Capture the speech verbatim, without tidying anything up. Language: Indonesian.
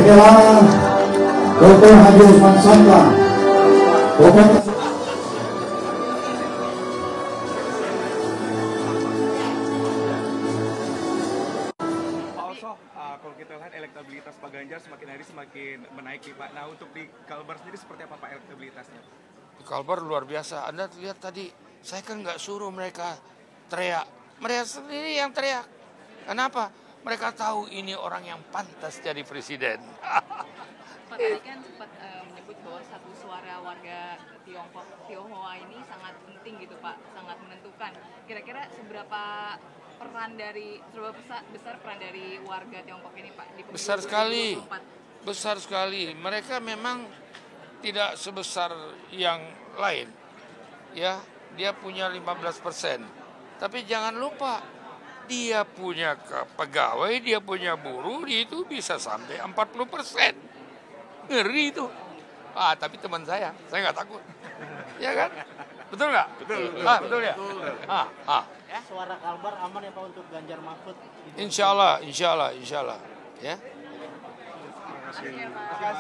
Inilah Doktor Haji Usman Sabta. Doktor Uh, kalau kita lihat elektabilitas Pak Ganjar semakin hari semakin menaik nih Pak. Nah untuk di Kalbar sendiri seperti apa Pak elektabilitasnya? Di Kalbar luar biasa. Anda lihat tadi, saya kan nggak suruh mereka teriak. Mereka sendiri yang teriak. Kenapa? Mereka tahu ini orang yang pantas jadi presiden. Pak tadi kan sempat uh, menyebut bahwa satu suara warga Tiongkok Tionghoa ini sangat penting gitu Pak, sangat menentukan. Kira-kira seberapa peran dari seberapa besar, besar peran dari warga Tiongkok ini Pak di pemilu Besar sekali, dua ribu dua puluh empat? besar sekali. Mereka memang tidak sebesar yang lain, ya. Dia punya lima belas persen. Tapi jangan lupa, dia punya pegawai, dia punya buruh, itu bisa sampai empat puluh persen. Ngeri itu. Ah, tapi teman saya, saya nggak takut. Ya kan? Betul nggak? Betul, betul, ah, betul ya? betul, betul. Ah, ah. Ya, suara Kalbar aman ya Pak untuk Ganjar Mahfud? Gitu. Insya Allah, insya Allah, insya Allah. Ya. Terima kasih.